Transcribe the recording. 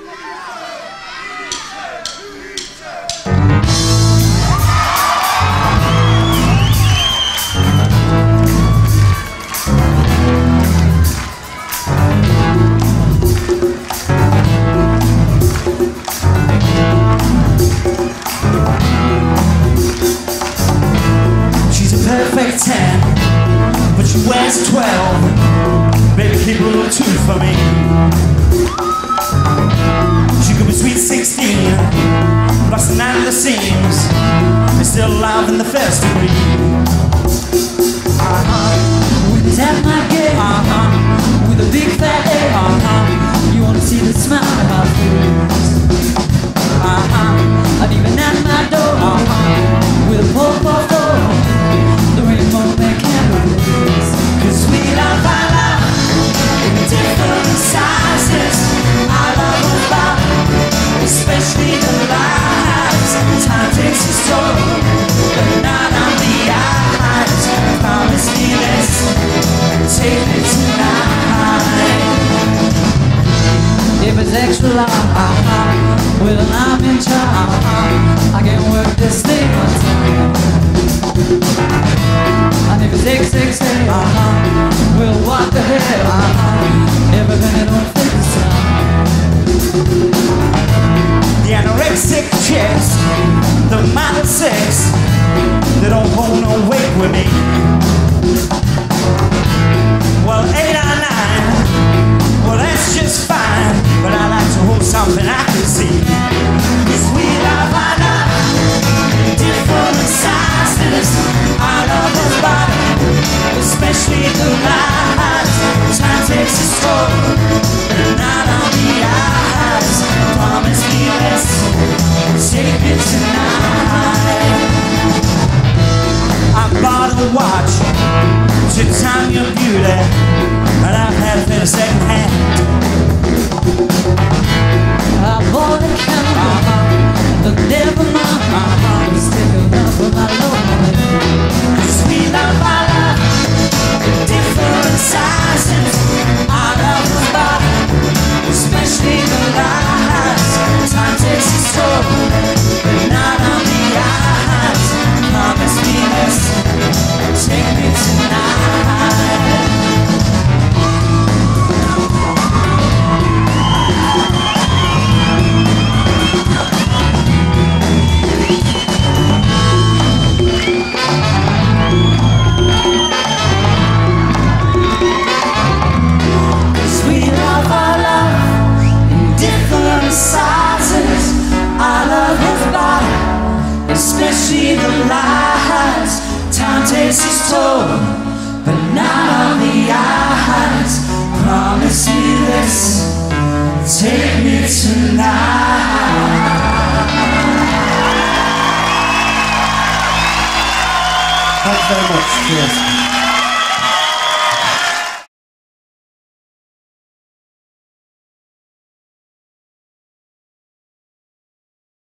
Perfect 10, but she wears 12. Baby, keep a little 2 for me. She could be sweet 16, busting out of the seams, and still alive in the first degree. With a tap my game, with a big fat head, you wanna see the smile on my face. And even at my door, with a pull for the rainbow that can't release. 'Cause we love our love in different sizes. Our love was love, especially the lies. Time takes its toll, but not on the eyes. Promise me this, take me tonight. If it's extra long, with an arm in charge, I can work this thing on time. And if it's XXL, well, what the hell? Everything that don't fit the sound. The anorexic chicks, the model 6, they don't hold no weight with me. Well, 8 or 9, well, that's just fine, but I like to hold something I can see. 'Cause we love our love in different sizes. Our love is body, especially the lies. Time takes its toll, but not on the eyes. Promise me this, take it tonight. I bought a watch to time your beauty, and I've had it in a second hand. I bought a camera, but never mind, it's taken up with my Lord. 'Cause we love our love in different sizes. Our love is body, especially the lies. Time takes its toll, but not on the eyes. Promise me this, take me tonight. Especially the lies. Time takes its toll, but not on the eyes. Promise me this, take me tonight. Thanks very much. Cheers.